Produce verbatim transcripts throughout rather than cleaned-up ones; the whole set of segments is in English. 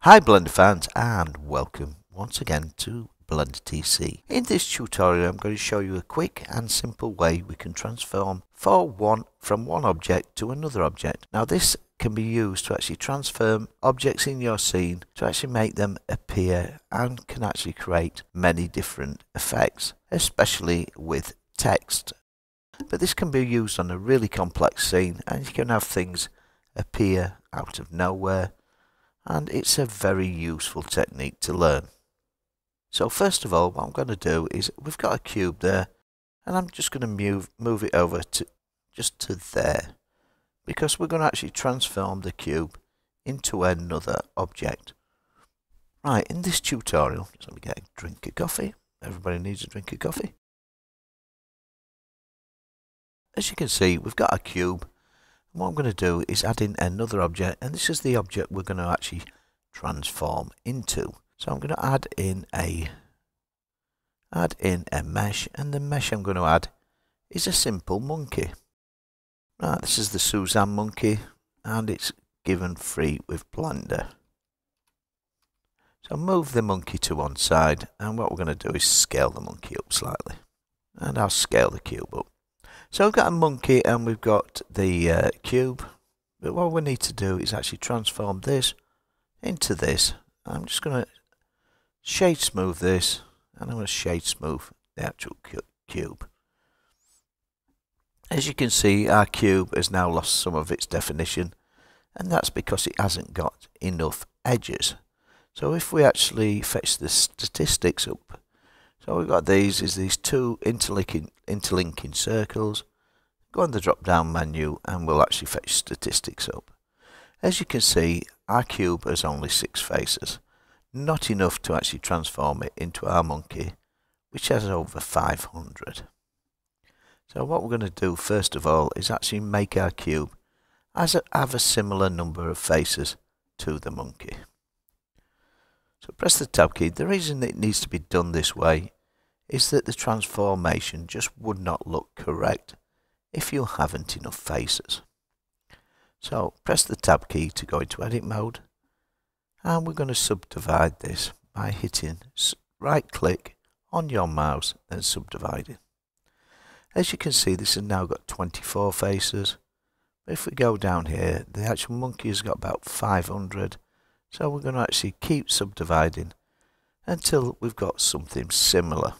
Hi Blender fans and welcome once again to Blender T C. In this tutorial I'm going to show you a quick and simple way we can transform for one from one object to another object. Now this can be used to actually transform objects in your scene to actually make them appear and can actually create many different effects, especially with text. But this can be used on a really complex scene and you can have things appear out of nowhere. And it's a very useful technique to learn. So first of all, what I'm going to do is we've got a cube there and I'm just going to move move it over to just to there because we're going to actually transform the cube into another object. Right, in this tutorial, just let me get a drink of coffee. Everybody needs a drink of coffee. As you can see, we've got a cube. What I'm going to do is add in another object, and this is the object we're going to actually transform into. So I'm going to add in a add in a mesh, and the mesh I'm going to add is a simple monkey. Right, this is the Suzanne monkey, and it's given free with Blender. So move the monkey to one side, and what we're going to do is scale the monkey up slightly, and I'll scale the cube up. So we've got a monkey and we've got the uh, cube, but what we need to do is actually transform this into this. I'm just going to shade smooth this, and I'm going to shade smooth the actual cu cube. As you can see, our cube has now lost some of its definition, and that's because it hasn't got enough edges. So if we actually fetch the statistics up, so we've got these is these two interlinking interlinking circles. Go on the drop down menu and we'll actually fetch statistics up. As you can see, our cube has only six faces, not enough to actually transform it into our monkey, which has over five hundred. So what we're going to do first of all is actually make our cube as a, have a similar number of faces to the monkey. So press the tab key. The reason it needs to be done this way is that the transformation just would not look correct if you haven't enough faces. So press the tab key to go into edit mode, and we're going to subdivide this by hitting right click on your mouse and subdividing. As you can see, this has now got twenty-four faces. If we go down here, the actual monkey has got about five hundred. So we're going to actually keep subdividing until we've got something similar.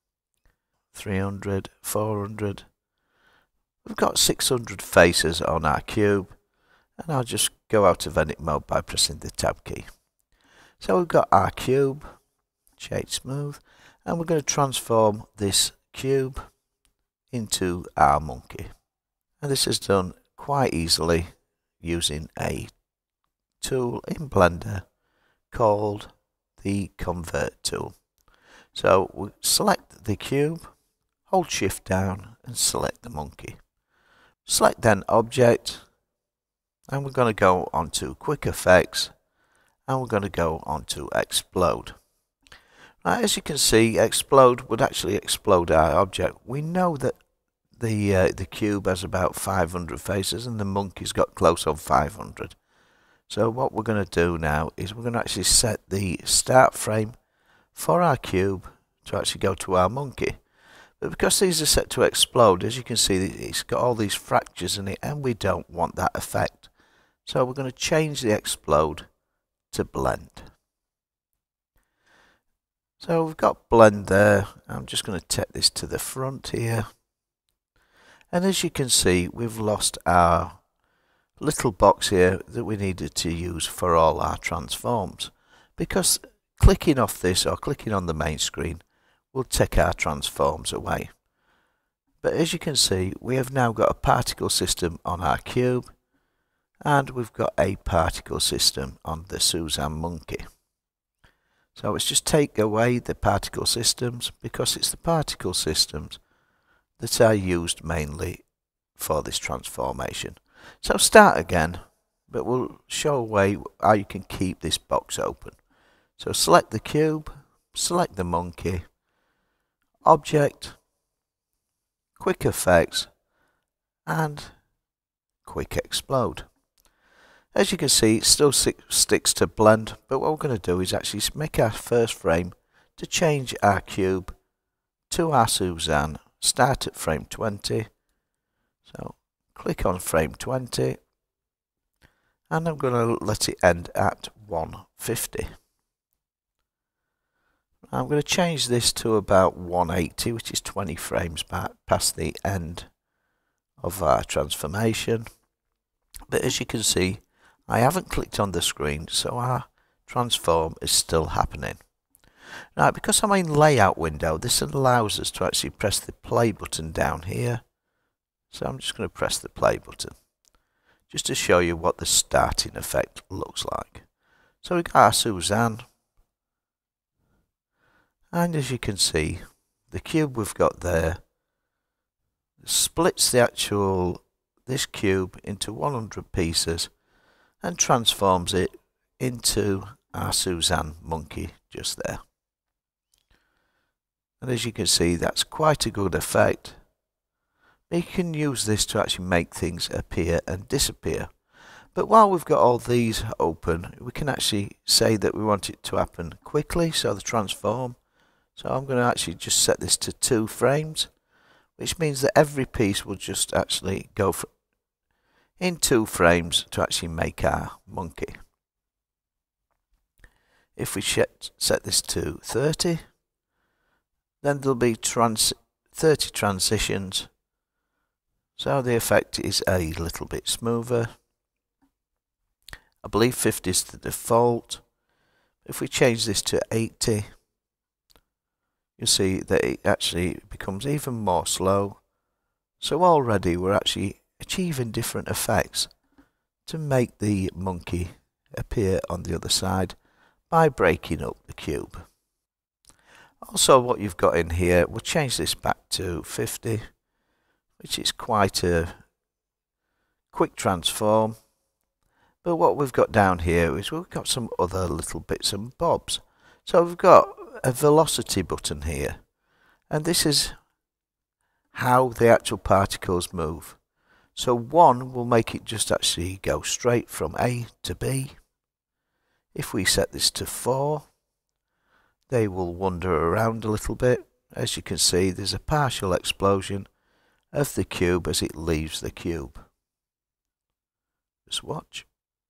three hundred, four hundred. We've got six hundred faces on our cube, and I'll just go out of edit mode by pressing the tab key. So we've got our cube, shade smooth, and we're going to transform this cube into our monkey. And this is done quite easily using a tool in Blender called the convert tool. So we select the cube, hold shift down and select the monkey. Select then object, and we're going to go on to quick effects, and we're going to go on to explode. Now, as you can see, explode would actually explode our object. We know that the uh, the cube has about five hundred faces and the monkey's got close on five hundred. So what we're going to do now is we're going to actually set the start frame for our cube to actually go to our monkey. But because these are set to explode, as you can see, it's got all these fractures in it and we don't want that effect. So we're going to change the explode to blend. So we've got blend there. I'm just going to take this to the front here. And as you can see, we've lost our little box here that we needed to use for all our transforms, because clicking off this or clicking on the main screen will take our transforms away. But as you can see, we have now got a particle system on our cube, and we've got a particle system on the Suzanne monkey. So let's just take away the particle systems, because it's the particle systems that are used mainly for this transformation. So start again, but we'll show a way how you can keep this box open. So select the cube, select the monkey, object, quick effects, and quick explode. As you can see, it still sticks to blend, but what we're going to do is actually make our first frame to change our cube to our Suzanne. Start at frame twenty. So click on frame twenty, and I'm going to let it end at one fifty. I'm going to change this to about one eighty, which is twenty frames back past the end of our transformation. But as you can see, I haven't clicked on the screen, so our transform is still happening. Now, because I'm in layout window, this allows us to actually press the play button down here. So I'm just going to press the play button, just to show you what the starting effect looks like. So we got our Suzanne, and as you can see, the cube we've got there splits the actual this cube into one hundred pieces and transforms it into our Suzanne monkey just there. And as you can see, that's quite a good effect. You can use this to actually make things appear and disappear. But while we've got all these open, we can actually say that we want it to happen quickly, so the transform. So I'm going to actually just set this to two frames, which means that every piece will just actually go for in two frames to actually make our monkey. If we set this to thirty, then there'll be trans thirty transitions, so the effect is a little bit smoother. I believe fifty is the default. If we change this to eighty, you'll see that it actually becomes even more slow. So already we're actually achieving different effects to make the monkey appear on the other side by breaking up the cube. Also, what you've got in here, we'll change this back to fifty, which is quite a quick transform. But what we've got down here is we've got some other little bits and bobs. So we've got a velocity button here, and this is how the actual particles move. So one will make it just actually go straight from A to B. If we set this to four, they will wander around a little bit. As you can see, there's a partial explosion of the cube as it leaves the cube. Just watch.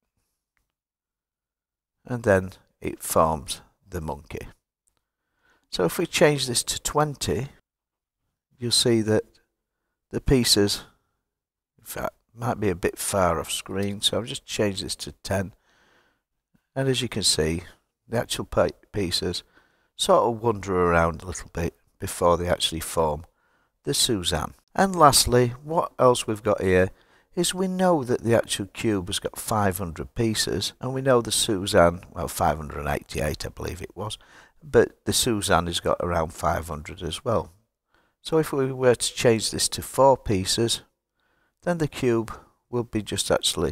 And then it forms the monkey. So if we change this to twenty, you'll see that the pieces, in fact, might be a bit far off screen, so I'll just change this to ten. And as you can see, the actual pieces sort of wander around a little bit before they actually form the Suzanne. And lastly, what else we've got here is we know that the actual cube has got five hundred pieces, and we know the Suzanne, well, five hundred eighty-eight I believe it was, but the Suzanne has got around five hundred as well. So if we were to change this to four pieces, then the cube will be just actually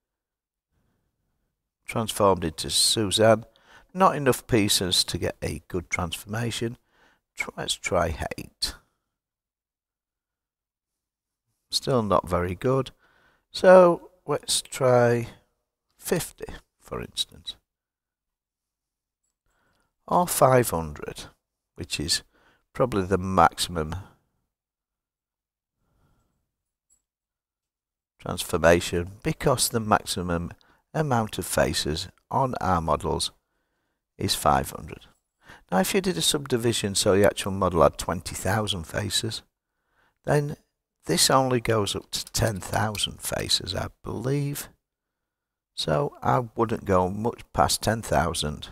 transformed into Suzanne. Not enough pieces to get a good transformation. Let's try eight. Still not very good. So let's try fifty, for instance. Or five hundred, which is probably the maximum transformation, because the maximum amount of faces on our models is five hundred. Now if you did a subdivision so the actual model had twenty thousand faces, then this only goes up to ten thousand faces, I believe. So I wouldn't go much past ten thousand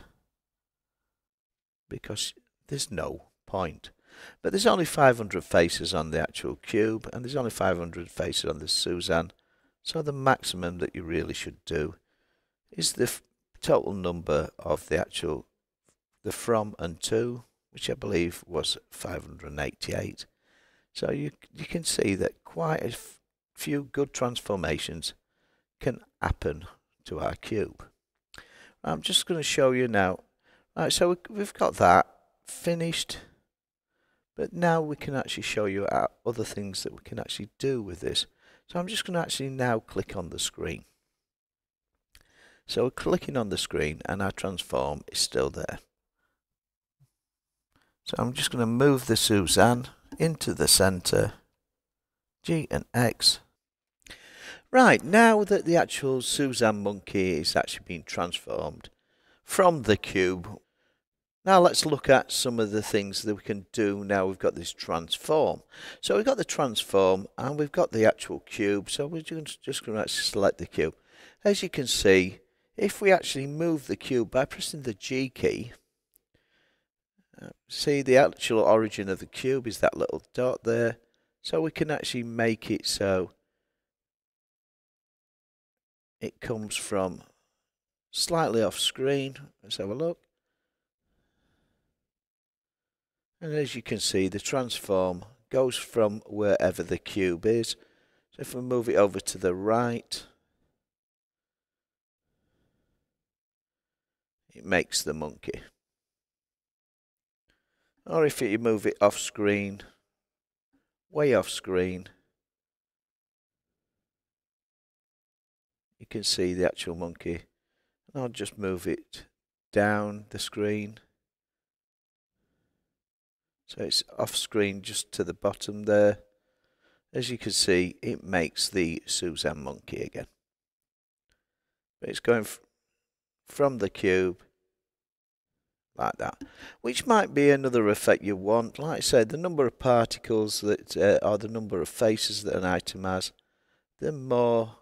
because there's no point. But there's only five hundred faces on the actual cube, and there's only five hundred faces on the Suzanne. So the maximum that you really should do is the total number of the actual, the from and to, which I believe was five hundred eighty-eight. So you, you can see that quite a few good transformations can happen to our cube. I'm just going to show you now. Right, so we've got that finished, but now we can actually show you other things that we can actually do with this. So I'm just going to actually now click on the screen. So we're clicking on the screen and our transform is still there. So I'm just going to move the Suzanne into the center, G and X. Right, now that the actual Suzanne monkey is actually being transformed from the cube, now let's look at some of the things that we can do now we've got this transform. So we've got the transform and we've got the actual cube, so we're just going to actually select the cube. As you can see, if we actually move the cube by pressing the G key, uh, see the actual origin of the cube is that little dot there, so we can actually make it so it comes from slightly off screen. Let's have a look. And as you can see, the transform goes from wherever the cube is. So if we move it over to the right, it makes the monkey. Or if you move it off screen, way off screen, you can see the actual monkey. And I'll just move it down the screen. So it's off screen just to the bottom there. As you can see, it makes the Suzanne monkey again. But it's going from the cube like that, which might be another effect you want. Like I said, the number of particles that uh, or the number of faces that an item has, the more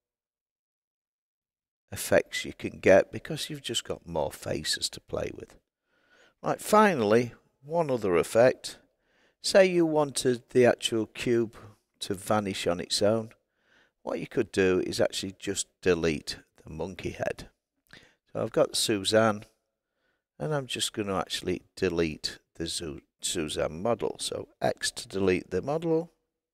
effects you can get because you've just got more faces to play with. Right, finally, one other effect. Say you wanted the actual cube to vanish on its own. What you could do is actually just delete the monkey head. So I've got Suzanne, and I'm just going to actually delete the Suzanne model. So X to delete the model,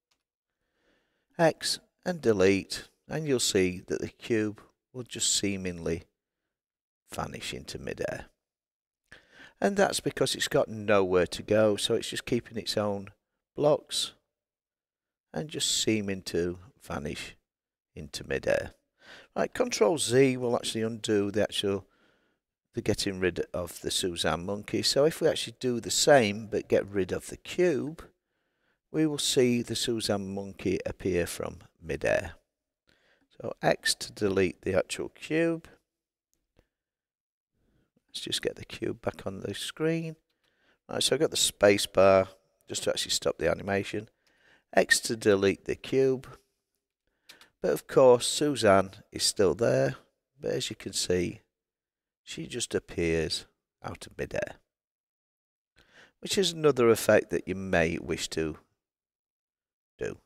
X and delete, and you'll see that the cube will just seemingly vanish into midair. And that's because it's got nowhere to go, so it's just keeping its own blocks and just seeming to vanish into midair. Right, Control Z will actually undo the actual the getting rid of the Suzanne monkey. So if we actually do the same but get rid of the cube, we will see the Suzanne monkey appear from midair. So X to delete the actual cube. Let's just get the cube back on the screen. Right, so I've got the space bar just to actually stop the animation. X to delete the cube. But of course, Suzanne is still there. But as you can see, she just appears out of midair, which is another effect that you may wish to do.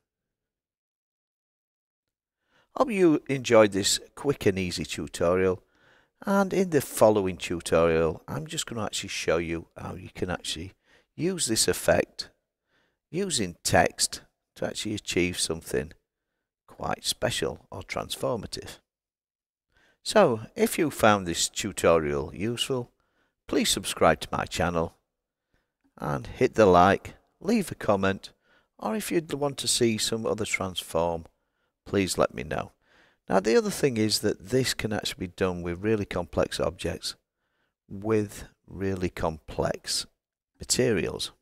Hope you enjoyed this quick and easy tutorial, and in the following tutorial I'm just going to actually show you how you can actually use this effect using text to actually achieve something quite special or transformative. So, if you found this tutorial useful, please subscribe to my channel and hit the like, leave a comment, or if you'd want to see some other transform, please let me know. Now the other thing is that this can actually be done with really complex objects with really complex materials.